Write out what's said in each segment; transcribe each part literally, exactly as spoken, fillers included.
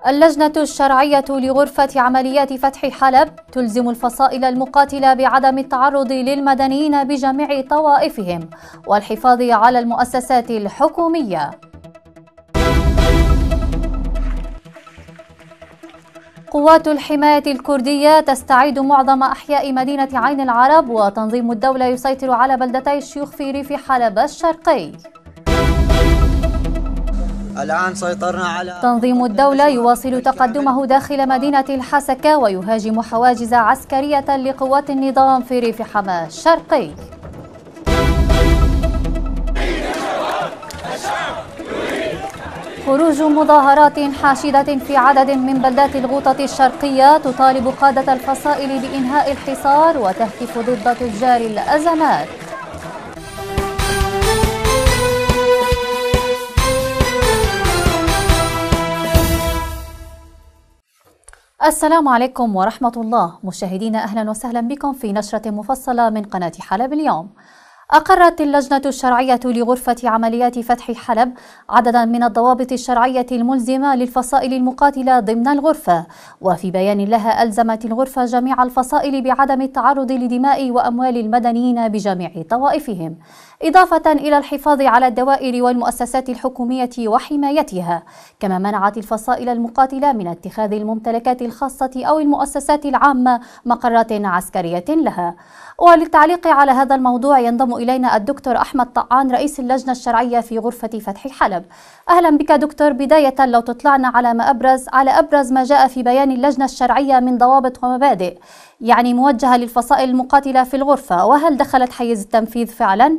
اللجنة الشرعية لغرفة عمليات فتح حلب تلزم الفصائل المقاتلة بعدم التعرض للمدنيين بجميع طوائفهم والحفاظ على المؤسسات الحكومية. قوات الحماية الكردية تستعيد معظم أحياء مدينة عين العرب، وتنظيم الدولة يسيطر على بلدتي الشيوخ في ريف حلب الشرقي. الآن سيطرنا على تنظيم الدولة يواصل تقدمه داخل مدينة الحسكة ويهاجم حواجز عسكرية لقوات النظام في ريف حماة الشرقي. خروج مظاهرات حاشدة في عدد من بلدات الغوطة الشرقية تطالب قادة الفصائل بإنهاء الحصار وتهتف ضد تجار الأزمات. السلام عليكم ورحمة الله مشاهدينا، أهلا وسهلا بكم في نشرة مفصلة من قناة حلب اليوم. أقرت اللجنة الشرعية لغرفة عمليات فتح حلب عددا من الضوابط الشرعية الملزمة للفصائل المقاتلة ضمن الغرفة، وفي بيان لها ألزمت الغرفة جميع الفصائل بعدم التعرض لدماء وأموال المدنيين بجميع طوائفهم، إضافة إلى الحفاظ على الدوائر والمؤسسات الحكومية وحمايتها، كما منعت الفصائل المقاتلة من اتخاذ الممتلكات الخاصة أو المؤسسات العامة مقرات عسكرية لها. وللتعليق على هذا الموضوع ينضم إلينا الدكتور أحمد طعان رئيس اللجنة الشرعية في غرفة فتح حلب. أهلا بك دكتور. بداية لو تطلعنا على ما أبرز على أبرز ما جاء في بيان اللجنة الشرعية من ضوابط ومبادئ يعني موجهة للفصائل المقاتلة في الغرفة، وهل دخلت حيز التنفيذ فعلا؟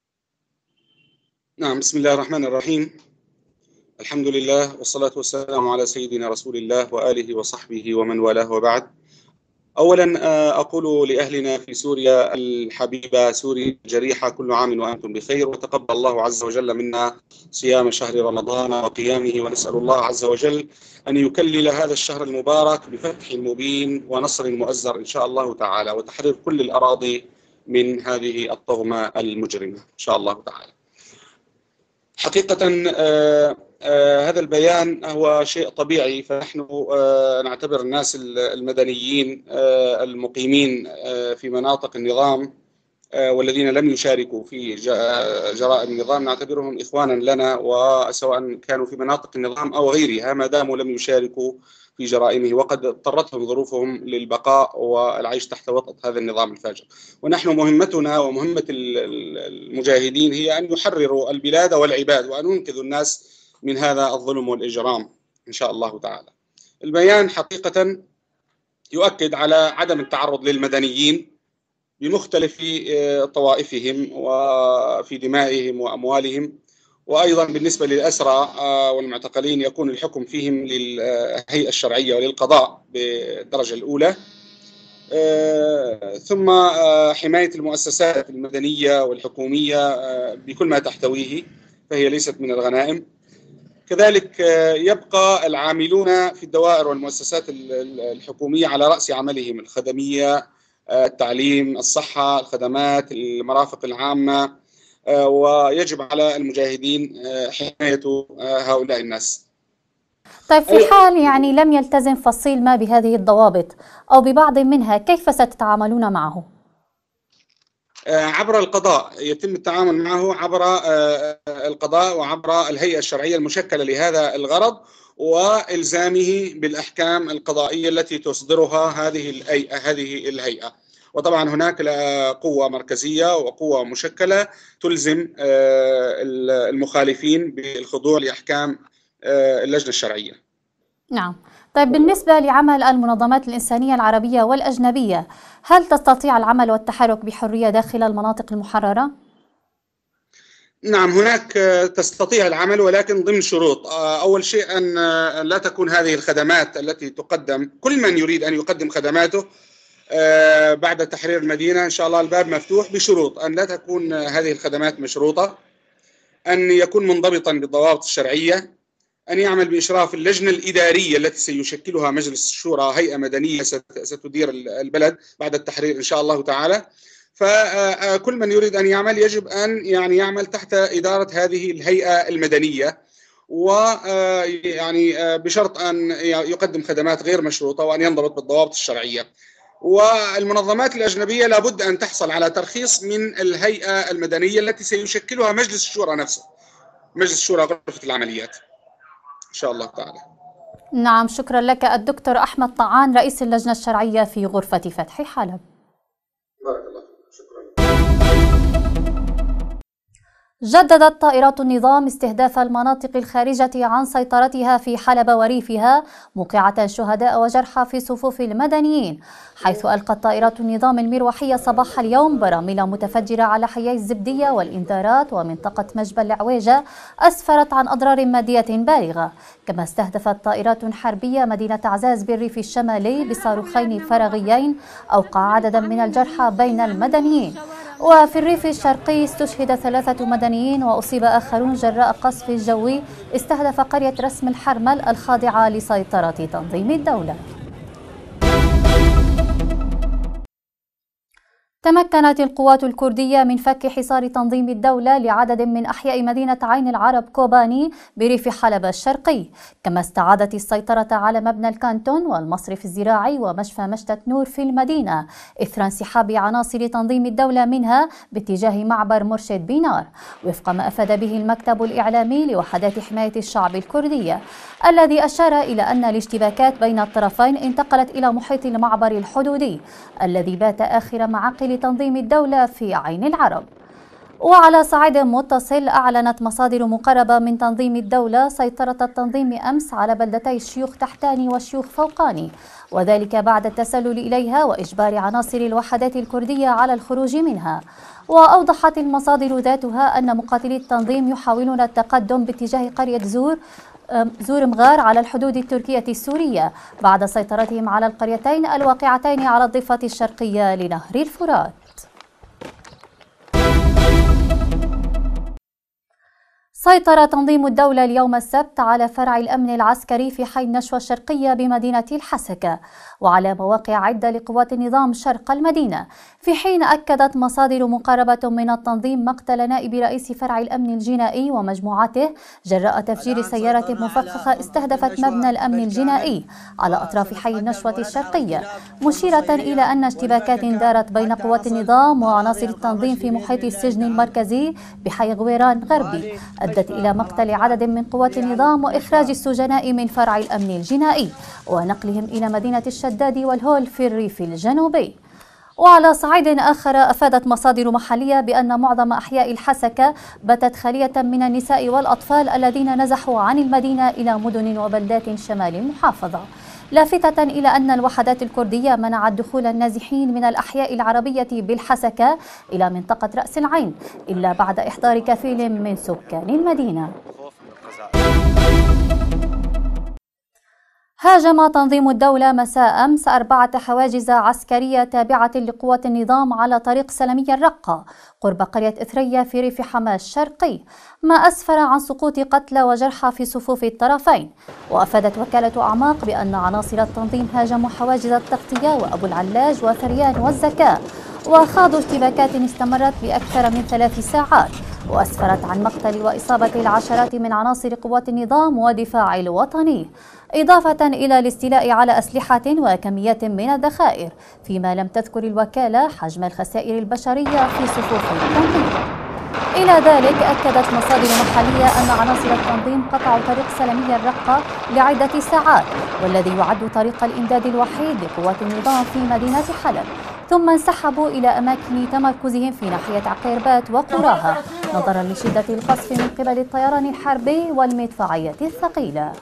نعم، بسم الله الرحمن الرحيم. الحمد لله والصلاة والسلام على سيدنا رسول الله وآله وصحبه ومن والاه، وبعد. أولا أقول لأهلنا في سوريا الحبيبة، سوريا الجريحة، كل عام وأنتم بخير، وتقبل الله عز وجل منا صيام شهر رمضان وقيامه، ونسأل الله عز وجل أن يكلل هذا الشهر المبارك بفتح مبين ونصر مؤزر إن شاء الله تعالى، وتحرير كل الأراضي من هذه الطغمة المجرمة إن شاء الله تعالى. حقيقة آه آه هذا البيان هو شيء طبيعي، فنحن آه نعتبر الناس المدنيين آه المقيمين آه في مناطق النظام آه والذين لم يشاركوا في جرائم النظام نعتبرهم إخوانا لنا، وسواء كانوا في مناطق النظام أو غيرها ما داموا لم يشاركوا في جرائمه، وقد اضطرتهم ظروفهم للبقاء والعيش تحت وطأة هذا النظام الفاجر. ونحن مهمتنا ومهمة المجاهدين هي أن يحرروا البلاد والعباد وأن ينقذوا الناس من هذا الظلم والإجرام إن شاء الله تعالى. البيان حقيقة يؤكد على عدم التعرض للمدنيين بمختلف طوائفهم وفي دمائهم وأموالهم، وأيضا بالنسبة للأسرى والمعتقلين يكون الحكم فيهم للهيئة الشرعية وللقضاء بالدرجة الأولى، ثم حماية المؤسسات المدنية والحكومية بكل ما تحتويه، فهي ليست من الغنائم. كذلك يبقى العاملون في الدوائر والمؤسسات الحكومية على رأس عملهم، الخدمية، التعليم، الصحة، الخدمات، المرافق العامة، ويجب على المجاهدين حماية هؤلاء الناس. طيب، في حال يعني لم يلتزم فصيل ما بهذه الضوابط أو ببعض منها، كيف ستتعاملون معه؟ عبر القضاء، يتم التعامل معه عبر القضاء وعبر الهيئة الشرعية المشكلة لهذا الغرض، وإلزامه بالأحكام القضائية التي تصدرها هذه هذه الهيئة. وطبعا هناك قوة مركزية وقوة مشكلة تلزم المخالفين بالخضوع لأحكام اللجنة الشرعية. نعم. طيب، بالنسبة لعمل المنظمات الإنسانية العربية والأجنبية، هل تستطيع العمل والتحرك بحرية داخل المناطق المحررة؟ نعم، هناك تستطيع العمل ولكن ضمن شروط. أول شيء أن لا تكون هذه الخدمات التي تقدم، كل من يريد أن يقدم خدماته بعد تحرير المدينة إن شاء الله الباب مفتوح، بشروط أن لا تكون هذه الخدمات مشروطة، أن يكون منضبطا بالضوابط الشرعية، أن يعمل بإشراف اللجنة الإدارية التي سيشكلها مجلس الشورى، هيئة مدنية ستدير البلد بعد التحرير إن شاء الله تعالى. فكل من يريد أن يعمل يجب أن يعني يعمل تحت إدارة هذه الهيئة المدنية، ويعني بشرط أن يقدم خدمات غير مشروطة وأن ينضبط بالضوابط الشرعية. والمنظمات الأجنبية لابد أن تحصل على ترخيص من الهيئة المدنية التي سيشكلها مجلس الشورى نفسه، مجلس الشورى غرفة العمليات إن شاء الله تعالى. نعم، شكرا لك الدكتور أحمد طعان رئيس اللجنة الشرعية في غرفة فتح حلب. بارك الله فيك. شكرا. جددت طائرات النظام استهداف المناطق الخارجة عن سيطرتها في حلب وريفها، موقعة شهداء وجرحى في صفوف المدنيين، حيث ألقت طائرات النظام المروحية صباح اليوم براميل متفجرة على حيي الزبدية والإنذارات ومنطقة مجبل العويجة أسفرت عن أضرار مادية بالغة. كما استهدفت طائرات حربية مدينة عزاز بالريف الشمالي بصاروخين فرغيين أوقع عددا من الجرحى بين المدنيين. وفي الريف الشرقي استشهد ثلاثة مدنيين وأصيب آخرون جراء قصف جوي استهدف قرية رسم الحرمل الخاضعة لسيطرة تنظيم الدولة. تمكنت القوات الكردية من فك حصار تنظيم الدولة لعدد من أحياء مدينة عين العرب كوباني بريف حلب الشرقي، كما استعادت السيطرة على مبنى الكانتون والمصرف الزراعي ومشفى مشتت نور في المدينة إثر انسحاب عناصر تنظيم الدولة منها باتجاه معبر مرشد بينار، وفق ما أفاد به المكتب الإعلامي لوحدات حماية الشعب الكردية، الذي أشار إلى أن الاشتباكات بين الطرفين انتقلت إلى محيط المعبر الحدودي الذي بات آخر معاقل لتنظيم الدولة في عين العرب. وعلى صعيد متصل، أعلنت مصادر مقربة من تنظيم الدولة سيطرة التنظيم أمس على بلدتي الشيوخ تحتاني والشيوخ فوقاني، وذلك بعد التسلل إليها وإجبار عناصر الوحدات الكردية على الخروج منها. وأوضحت المصادر ذاتها أن مقاتلي التنظيم يحاولون التقدم باتجاه قرية زور زور مغار على الحدود التركية السورية بعد سيطرتهم على القريتين الواقعتين على الضفة الشرقية لنهر الفرات. سيطر تنظيم الدولة اليوم السبت على فرع الأمن العسكري في حي النشوى الشرقية بمدينة الحسكة وعلى مواقع عدة لقوات النظام شرق المدينة، في حين أكدت مصادر مقربة من التنظيم مقتل نائب رئيس فرع الأمن الجنائي ومجموعته جراء تفجير سيارة مفخخة استهدفت مبنى الأمن الجنائي على أطراف حي النشوة الشرقية، مشيرة إلى أن اشتباكات دارت بين قوات النظام وعناصر التنظيم في محيط السجن المركزي بحي غويران غربي أدت إلى مقتل عدد من قوات النظام وإخراج السجناء من فرع الأمن الجنائي ونقلهم إلى مدينة الشداد والهول في الريف الجنوبي. وعلى صعيد آخر، أفادت مصادر محلية بأن معظم أحياء الحسكة باتت خالية من النساء والأطفال الذين نزحوا عن المدينة إلى مدن وبلدات شمال المحافظة، لافتة إلى أن الوحدات الكردية منعت دخول النازحين من الأحياء العربية بالحسكة إلى منطقة رأس العين إلا بعد إحضار كفيل من سكان المدينة. هاجم تنظيم الدولة مساء أمس أربعة حواجز عسكرية تابعة لقوات النظام على طريق سلمية الرقة قرب قرية إثرية في ريف حماة الشرقي، ما أسفر عن سقوط قتلى وجرحى في صفوف الطرفين. وأفادت وكالة أعماق بأن عناصر التنظيم هاجموا حواجز التغطية وأبو العلاج وثريان والزكاة، وخاضوا اشتباكات استمرت لأكثر من ثلاث ساعات وأسفرت عن مقتل وإصابة العشرات من عناصر قوات النظام ودفاع الوطني، إضافة إلى الاستيلاء على أسلحة وكميات من الذخائر، فيما لم تذكر الوكالة حجم الخسائر البشرية في صفوف التنظيم. إلى ذلك، أكدت مصادر محلية أن عناصر التنظيم قطعوا طريق سلمية الرقة لعدة ساعات، والذي يعد طريق الإمداد الوحيد لقوات النظام في مدينة حلب، ثم انسحبوا إلى أماكن تمركزهم في ناحية عقيربات وقراها نظرا لشدة القصف من قبل الطيران الحربي والمدفعية الثقيلة.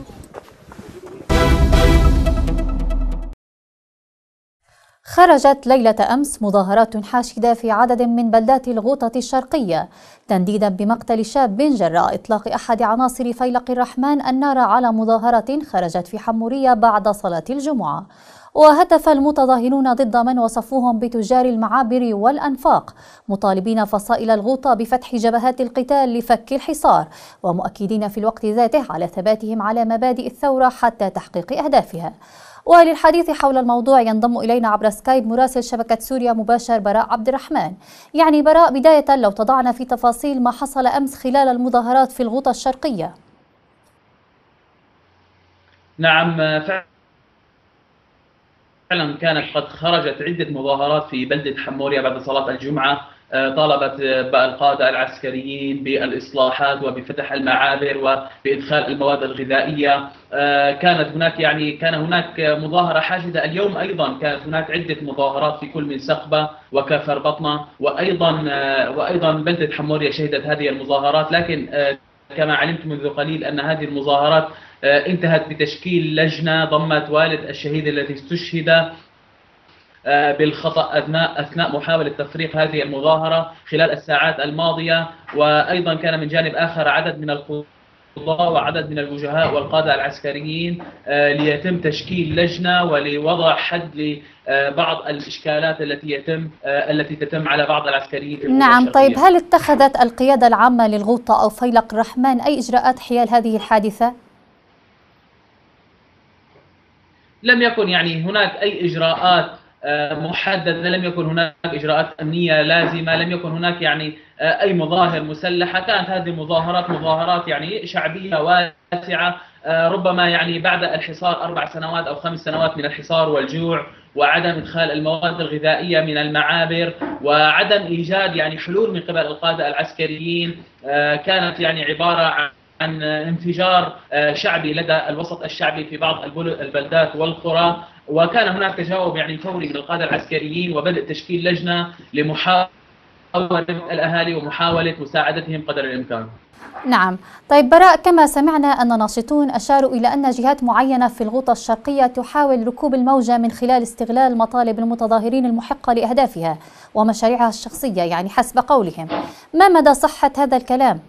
خرجت ليلة أمس مظاهرات حاشدة في عدد من بلدات الغوطة الشرقية تنديدا بمقتل شاب جراء إطلاق أحد عناصر فيلق الرحمن النار على مظاهرة خرجت في حمورية بعد صلاة الجمعة. وهتف المتظاهرون ضد من وصفوهم بتجار المعابر والأنفاق، مطالبين فصائل الغوطة بفتح جبهات القتال لفك الحصار، ومؤكدين في الوقت ذاته على ثباتهم على مبادئ الثورة حتى تحقيق أهدافها. وللحديث حول الموضوع ينضم إلينا عبر سكايب مراسل شبكة سوريا مباشر براء عبد الرحمن. يعني براء، بداية لو تضعنا في تفاصيل ما حصل أمس خلال المظاهرات في الغوطة الشرقية. نعم فعلا كانت قد خرجت عدة مظاهرات في بلدة حمورية بعد صلاة الجمعة، طالبت القادة العسكريين بالإصلاحات وبفتح المعابر وبإدخال المواد الغذائية. كانت هناك يعني كان هناك مظاهرة حاشدة اليوم أيضا، كانت هناك عدة مظاهرات في كل من سقبة وكفر بطنة، وأيضا وأيضا بلدة حمورية شهدت هذه المظاهرات. لكن كما علمت منذ قليل أن هذه المظاهرات انتهت بتشكيل لجنة ضمت والد الشهيد الذي استشهد بالخطأ أثناء أثناء محاولة تفريق هذه المظاهرة خلال الساعات الماضية. وأيضا كان من جانب آخر عدد من القضاة وعدد من الوجهاء والقادة العسكريين ليتم تشكيل لجنة ولوضع حد لبعض الإشكالات التي يتم التي تتم على بعض العسكريين في نعم. طيب هل اتخذت القيادة العامة للغوطة أو فيلق الرحمن أي إجراءات حيال هذه الحادثة؟ لم يكن يعني هناك أي إجراءات محددة، لم يكن هناك إجراءات أمنية لازمة، لم يكن هناك يعني أي مظاهر مسلحة. كانت هذه المظاهرات مظاهرات يعني شعبية واسعة، ربما يعني بعد الحصار أربع سنوات أو خمس سنوات من الحصار والجوع وعدم إدخال المواد الغذائية من المعابر وعدم إيجاد يعني حلول من قبل القادة العسكريين، كانت يعني عبارة عن عن انفجار شعبي لدى الوسط الشعبي في بعض البلدات والقرى. وكان هناك تجاوب يعني فوري من القادة العسكريين وبدء تشكيل لجنة لمحاولة الأهالي ومحاولة مساعدتهم قدر الإمكان. نعم. طيب براء، كما سمعنا أن ناشطون أشاروا إلى أن جهات معينة في الغوطة الشرقية تحاول ركوب الموجة من خلال استغلال مطالب المتظاهرين المحقة لأهدافها ومشاريعها الشخصية، يعني حسب قولهم. ما مدى صحة هذا الكلام؟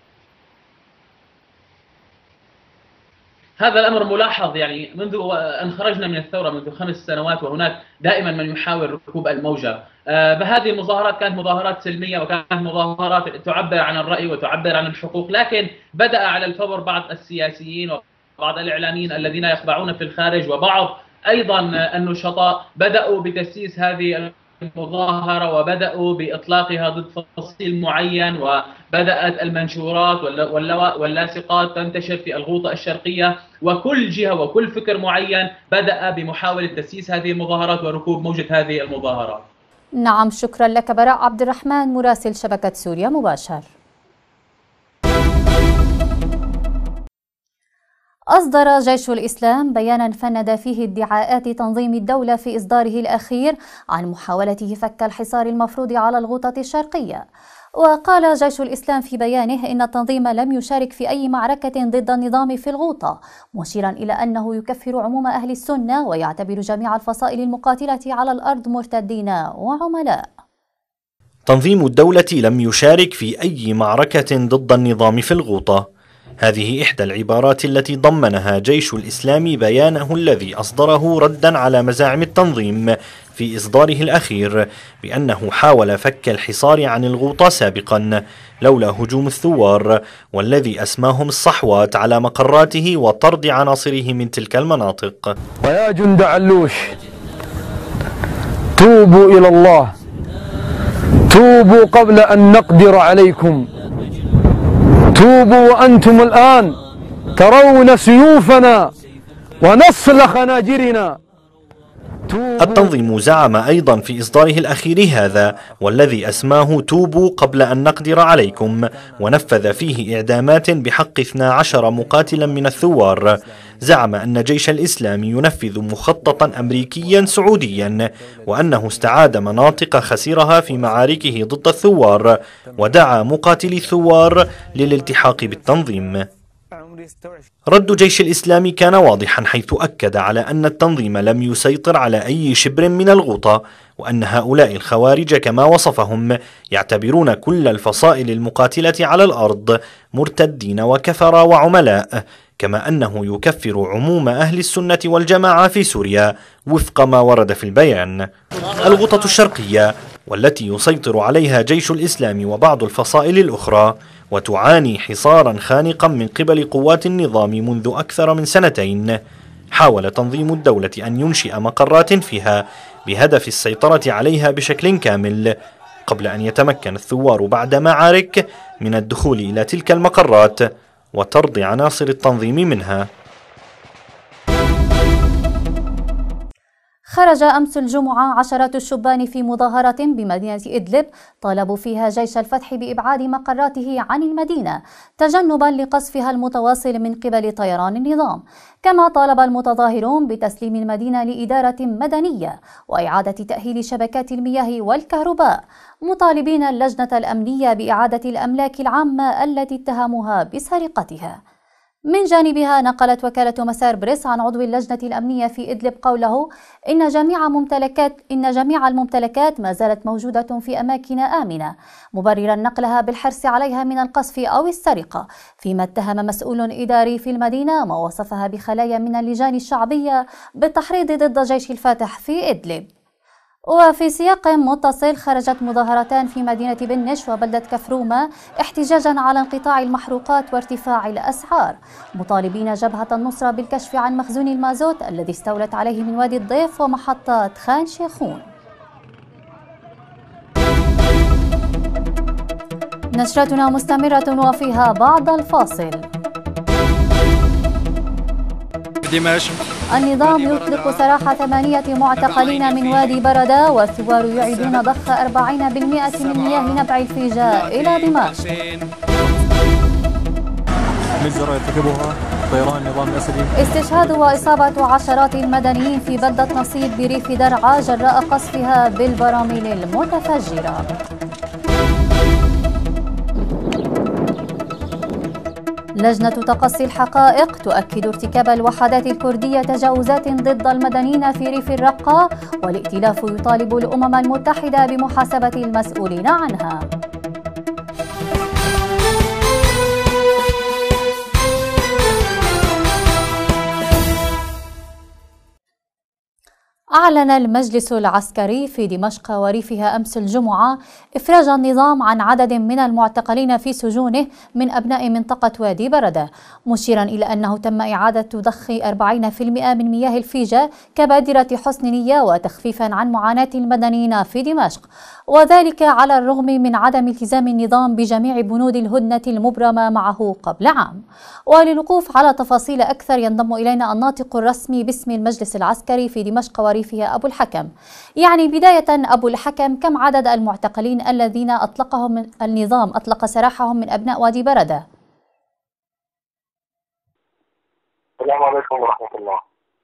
هذا الأمر ملاحظ يعني منذ أن خرجنا من الثورة منذ خمس سنوات، وهناك دائما من يحاول ركوب الموجة. بهذه المظاهرات كانت مظاهرات سلمية وكانت مظاهرات تعبر عن الرأي وتعبر عن الحقوق، لكن بدأ على الفور بعض السياسيين وبعض الإعلاميين الذين يخضعون في الخارج وبعض أيضا النشطاء بدأوا بتسييس هذه المظاهرة وبدأوا بإطلاقها ضد فصيل معين، وبدأت المنشورات واللاصقات تنتشر في الغوطة الشرقية، وكل جهة وكل فكر معين بدأ بمحاولة تسييس هذه المظاهرات وركوب موجة هذه المظاهرات. نعم، شكرا لك براء عبد الرحمن مراسل شبكة سوريا مباشر. أصدر جيش الإسلام بيانا فند فيه ادعاءات تنظيم الدولة في إصداره الأخير عن محاولته فك الحصار المفروض على الغوطة الشرقية. وقال جيش الإسلام في بيانه إن التنظيم لم يشارك في أي معركة ضد النظام في الغوطة، مشيرا إلى أنه يكفر عموم أهل السنة ويعتبر جميع الفصائل المقاتلة على الأرض مرتدين وعملاء. تنظيم الدولة لم يشارك في أي معركة ضد النظام في الغوطة. هذه إحدى العبارات التي ضمنها جيش الإسلام بيانه الذي أصدره ردا على مزاعم التنظيم في إصداره الأخير بأنه حاول فك الحصار عن الغوطة سابقا لولا هجوم الثوار والذي أسماهم الصحوات على مقراته وطرد عناصره من تلك المناطق. ويا جند علوش توبوا إلى الله، توبوا قبل أن نقدر عليكم، توبوا وأنتم الآن ترون سيوفنا ونصل خناجرنا. التنظيم زعم أيضا في إصداره الأخير هذا والذي أسماه توبوا قبل أن نقدر عليكم، ونفذ فيه إعدامات بحق اثني عشر مقاتلا من الثوار. زعم أن جيش الإسلام ينفذ مخططا أمريكيا سعوديا وأنه استعاد مناطق خسرها في معاركه ضد الثوار، ودعا مقاتلي الثوار للالتحاق بالتنظيم. رد جيش الإسلام كان واضحا، حيث أكد على أن التنظيم لم يسيطر على أي شبر من الغوطة، وأن هؤلاء الخوارج كما وصفهم يعتبرون كل الفصائل المقاتلة على الأرض مرتدين وكفرة وعملاء، كما أنه يكفر عموم أهل السنة والجماعة في سوريا وفق ما ورد في البيان. الغوطة الشرقية والتي يسيطر عليها جيش الإسلام وبعض الفصائل الأخرى وتعاني حصارا خانقا من قبل قوات النظام منذ أكثر من سنتين، حاول تنظيم الدولة أن ينشئ مقرات فيها بهدف السيطرة عليها بشكل كامل، قبل أن يتمكن الثوار بعد معارك من الدخول إلى تلك المقرات وطرد عناصر التنظيم منها. خرج أمس الجمعة عشرات الشبان في مظاهرة بمدينة إدلب طالبوا فيها جيش الفتح بإبعاد مقراته عن المدينة تجنبا لقصفها المتواصل من قبل طيران النظام. كما طالب المتظاهرون بتسليم المدينة لإدارة مدنية وإعادة تأهيل شبكات المياه والكهرباء، مطالبين اللجنة الأمنية بإعادة الأملاك العامة التي اتهموها بسرقتها. من جانبها نقلت وكالة مسار بريس عن عضو اللجنة الأمنية في إدلب قوله إن جميع ممتلكات إن جميع الممتلكات ما زالت موجودة في أماكن آمنة، مبررا نقلها بالحرص عليها من القصف أو السرقة، فيما اتهم مسؤول إداري في المدينة ما وصفها بخلايا من اللجان الشعبية بالتحريض ضد جيش الفاتح في إدلب. وفي سياق متصل خرجت مظاهرتان في مدينة بنش وبلدة كفرومة احتجاجا على انقطاع المحروقات وارتفاع الأسعار، مطالبين جبهة النصرة بالكشف عن مخزون المازوت الذي استولت عليه من وادي الضيف ومحطة خان شيخون. نشرتنا مستمرة وفيها بعد الفاصل. دمشق النظام يطلق سراح ثمانية معتقلين من وادي بردة، والثوار يعيدون ضخ أربعين بالمئة من مياه نبع الفيجاء إلى دمشق. مجزرة يرتكبها طيران النظام الأسدي. استشهاد وإصابة عشرات المدنيين في بلدة نصيب بريف درعا جراء قصفها بالبراميل المتفجرة. لجنة تقصي الحقائق تؤكد ارتكاب الوحدات الكردية تجاوزات ضد المدنيين في ريف الرقة، والائتلاف يطالب الأمم المتحدة بمحاسبة المسؤولين عنها. أعلن المجلس العسكري في دمشق وريفها أمس الجمعة إفراج النظام عن عدد من المعتقلين في سجونه من أبناء منطقة وادي بردة، مشيرا إلى أنه تم إعادة ضخ أربعين بالمئة من مياه الفيجة كبادرة حسن نية وتخفيفا عن معاناة المدنيين في دمشق، وذلك على الرغم من عدم التزام النظام بجميع بنود الهدنة المبرمة معه قبل عام. وللوقوف على تفاصيل أكثر ينضم إلينا الناطق الرسمي باسم المجلس العسكري في دمشق وريفها أبو الحكم. يعني بداية أبو الحكم، كم عدد المعتقلين الذين أطلقهم النظام أطلق سراحهم من أبناء وادي بردة؟ السلام عليكم ورحمة الله.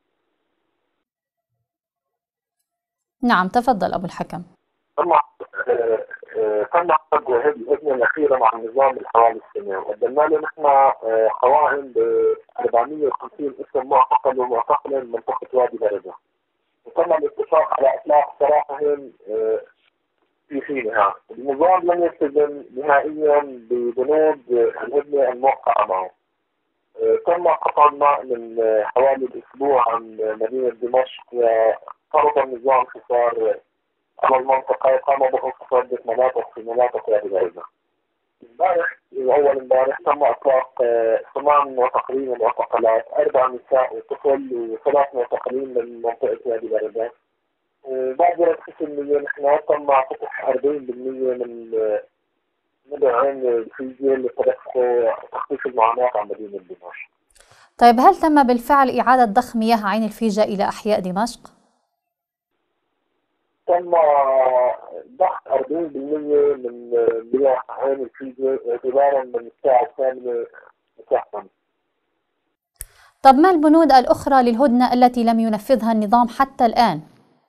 نعم تفضل أبو الحكم. تم تم عقد الهدنة الأخيرة مع النظام من حوالي السنة، وقدمنا له نحن قوائم ب أربعمئة وخمسين اسم معتقل ومعتقل من منطقة وادي بردة، وتم الاتفاق على إطلاق سراحهم في حينها. النظام لم يلتزم نهائيا ببنود الهدنة الموقعة معه. تم قطع الماء من حوالي الأسبوع عن مدينة دمشق، وفرض النظام حصار على المنطقة قام بخصوص عدة مناطق في مناطق وادي بردة. امبارح أول امبارح تم إطلاق ثمان معتقلين ومعتقلات، أربع نساء وطفل وثلاث معتقلين من منطقة وادي بردة. بادرة قسم نحن تم فتح أربعين بالمئة من مدعين الفيزياء اللي تدفقوا تخفيف المعاناة عن مدينة دمشق. طيب هل تم بالفعل إعادة ضخ مياه عين الفيجة إلى أحياء دمشق؟ تم ضخ أربعين بالمئة من مياه عين الفيجة اعتبارا من الساعة الثامنة مساء. طب ما البنود الأخرى للهدنة التي لم ينفذها النظام حتى الآن؟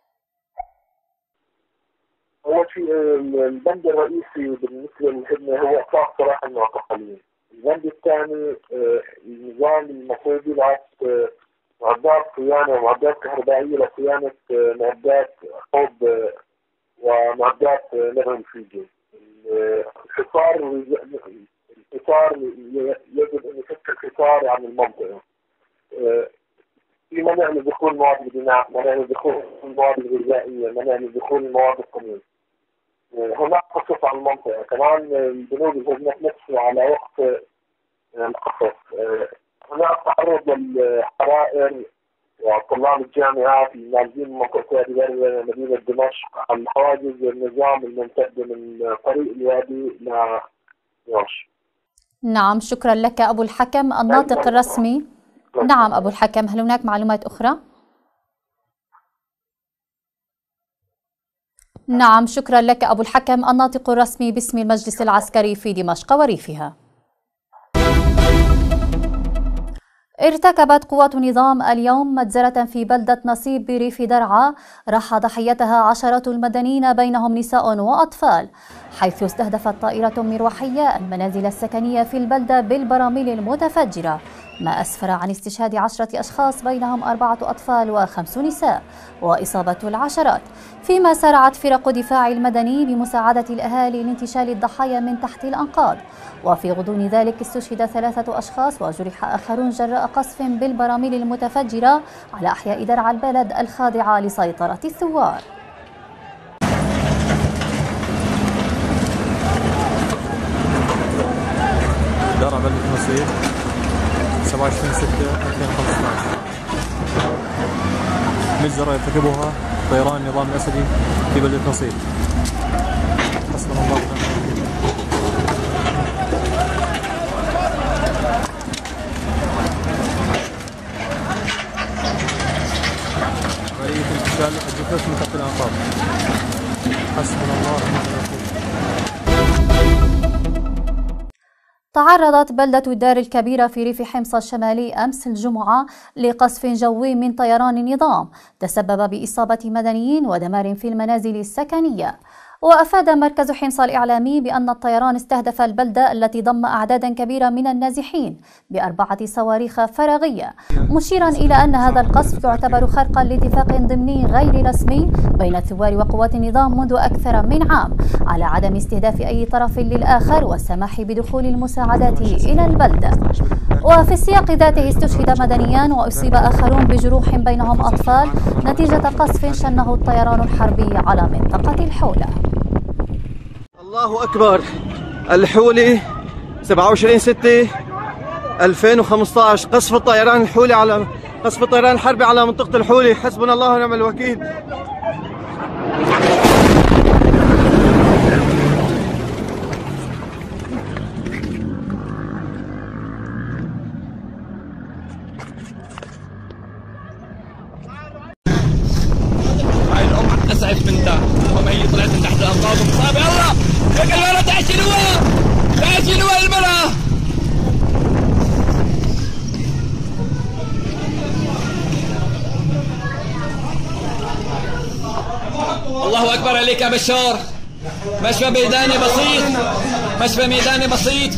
أول شيء البند الرئيسي بالنسبة للهدنة هو إطلاق سراح المعتقلين. البند الثاني النظام المفروض يبعث معدات صيانة ومعدات كهربائية لصيانة معدات حوض ومعدات نبع الفيجة. الحصار الحصار يجب أن يفك الحصار عن المنطقة. في منع لدخول مواد البناء، منع لدخول المواد الغذائية، منع لدخول المواد القميص. هناك قصف على المنطقة، كمان البنود الهدنة نفسه على وقت القصف. هناك تعرض للحرائر وطلاب الجامعات النازلين من منطقة وادي بردة مدينة دمشق على حواجز النظام الممتدة من طريق الوادي إلى دمشق. نعم شكرا لك أبو الحكم الناطق الرسمي. نعم أبو الحكم، هل هناك معلومات أخرى؟ نعم، شكرا لك أبو الحكم الناطق الرسمي باسم المجلس العسكري في دمشق وريفها. ارتكبت قوات نظام اليوم مجزرة في بلدة نصيب بريف درعا راح ضحيتها عشرات المدنيين بينهم نساء وأطفال، حيث استهدفت طائرة مروحية المنازل السكنية في البلدة بالبراميل المتفجرة، ما أسفر عن استشهاد عشرة أشخاص بينهم أربعة أطفال وخمس نساء وإصابة العشرات، فيما سارعت فرق دفاع المدني بمساعدة الأهالي لانتشال الضحايا من تحت الأنقاض. وفي غضون ذلك استشهد ثلاثة أشخاص وجرح آخرون جراء قصف بالبراميل المتفجرة على أحياء درعا البلد الخاضعة لسيطرة الثوار. درعا بلدة نصيب سبعة وعشرين ستة ألفين وخمسة عشر. مجزرة يرتكبها طيران النظام الأسدي في بلدة نصيب. حسبنا الله ونعم الوكيل. عملية انتشال الجثث من تحت الأنقاض. حسبنا الله ونعم الوكيل. تعرضت بلدة الدار الكبيرة في ريف حمص الشمالي أمس الجمعة لقصف جوي من طيران النظام تسبب بإصابة مدنيين ودمار في المنازل السكنية. وأفاد مركز حمص الإعلامي بأن الطيران استهدف البلدة التي ضم أعدادا كبيرة من النازحين بأربعة صواريخ فراغية، مشيرا إلى أن هذا القصف يعتبر خرقا لاتفاق ضمني غير رسمي بين الثوار وقوات النظام منذ أكثر من عام على عدم استهداف أي طرف للآخر والسماح بدخول المساعدات إلى البلدة. وفي السياق ذاته استشهد مدنيان وأصيب آخرون بجروح بينهم أطفال نتيجة قصف شنه الطيران الحربي على منطقة الحولة. الله أكبر. الحولي سبعة وعشرين ستة ألفين وخمسة عشر قصف الطيران الحولي على قصف الطيران الحربي على منطقة الحولي. حسبنا الله ونعم الوكيل. هاي الأم أسعف من ده وما هي طلعت من تحت الأنقاض ومصابة. الله يا قلبي تعشلوها تعشلوها المرأة. الله أكبر عليك يا بشار. مشفى ميداني بسيط مشفى ميداني بسيط.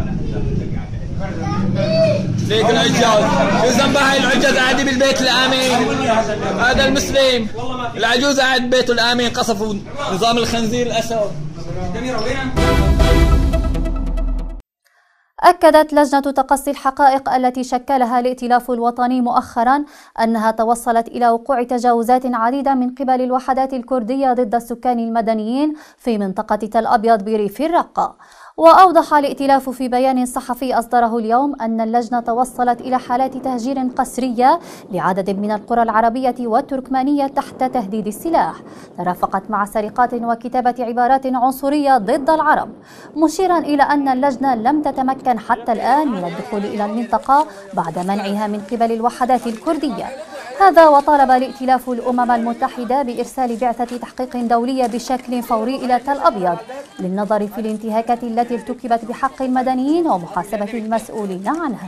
ليك العجاز شو ذنبها هاي العجاز قاعدة بالبيت الآمن. هذا المسلم العجوز قاعد ببيته الآمن قصفوا نظام الخنزير الأسود. أكدت لجنة تقصي الحقائق التي شكلها الائتلاف الوطني مؤخرا أنها توصلت إلى وقوع تجاوزات عديدة من قبل الوحدات الكردية ضد السكان المدنيين في منطقة تل أبيض بريف الرقة. وأوضح الائتلاف في بيان صحفي أصدره اليوم أن اللجنة توصلت إلى حالات تهجير قسرية لعدد من القرى العربية والتركمانية تحت تهديد السلاح، ترافقت مع سرقات وكتابة عبارات عنصرية ضد العرب، مشيرا إلى أن اللجنة لم تتمكن حتى الآن من الدخول إلى المنطقة بعد منعها من قبل الوحدات الكردية. هذا وطالب الائتلاف الأمم المتحدة بإرسال بعثة تحقيق دولية بشكل فوري إلى تل أبيض للنظر في الانتهاكات التي ارتكبت بحق المدنيين ومحاسبة المسؤولين عنها.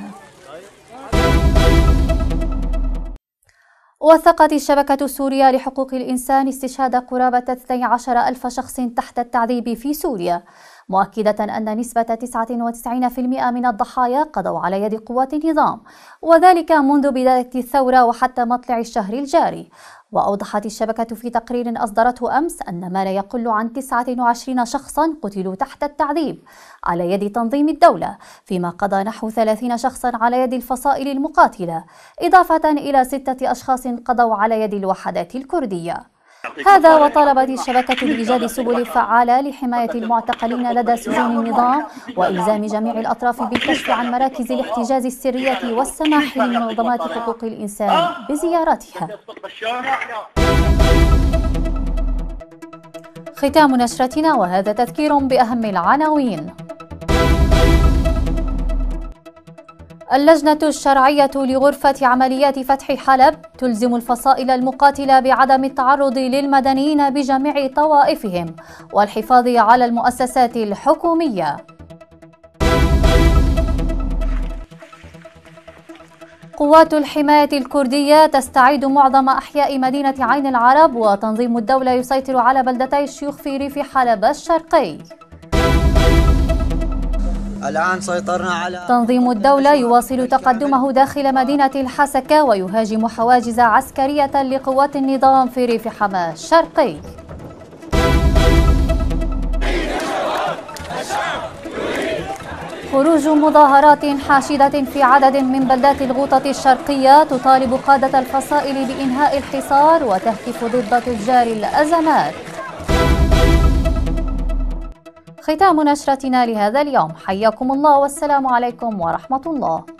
وثقت الشبكة السورية لحقوق الإنسان استشهاد قرابة اثني عشر ألف شخص تحت التعذيب في سوريا، مؤكدة أن نسبة تسعة وتسعين بالمئة من الضحايا قضوا على يد قوات النظام، وذلك منذ بداية الثورة وحتى مطلع الشهر الجاري. وأوضحت الشبكة في تقرير أصدرته أمس أن ما لا يقل عن تسعة وعشرين شخصا قتلوا تحت التعذيب على يد تنظيم الدولة، فيما قضى نحو ثلاثين شخصا على يد الفصائل المقاتلة، إضافة إلى ستة أشخاص قضوا على يد الوحدات الكردية. هذا وطالبت الشبكة بإيجاد سبل فعالة لحماية المعتقلين لدى سجون النظام وإلزام جميع الأطراف بالكشف عن مراكز الاحتجاز السرية والسماح لمنظمات حقوق الإنسان بزيارتها. ختام نشرتنا وهذا تذكير بأهم العناوين. اللجنة الشرعية لغرفة عمليات فتح حلب تلزم الفصائل المقاتلة بعدم التعرض للمدنيين بجميع طوائفهم والحفاظ على المؤسسات الحكومية. قوات الحماية الكردية تستعيد معظم أحياء مدينة عين العرب، وتنظيم الدولة يسيطر على بلدتي الشيوخ في ريف حلب الشرقي. الآن سيطرنا على تنظيم الدولة يواصل تقدمه داخل مدينة الحسكة ويهاجم حواجز عسكرية لقوات النظام في ريف حماة الشرقي. خروج مظاهرات حاشدة في عدد من بلدات الغوطة الشرقية تطالب قادة الفصائل بإنهاء الحصار وتهتف ضد تجار الأزمات. ختام نشرتنا لهذا اليوم، حياكم الله والسلام عليكم ورحمة الله.